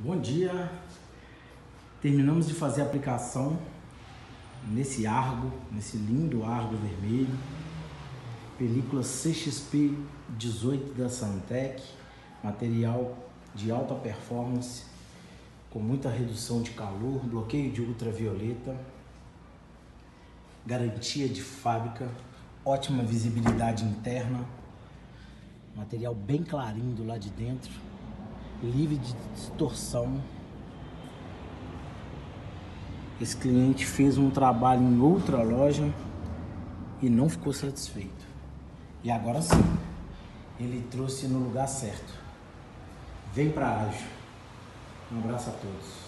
Bom dia, terminamos de fazer a aplicação nesse lindo Argo vermelho, película CXP 18 da Santec, material de alta performance, com muita redução de calor, bloqueio de ultravioleta, garantia de fábrica, ótima visibilidade interna, material bem clarinho do lado de dentro, livre de distorção. Esse cliente fez um trabalho em outra loja e não ficou satisfeito. E agora sim, ele trouxe no lugar certo. Vem pra Ágil. Um abraço a todos.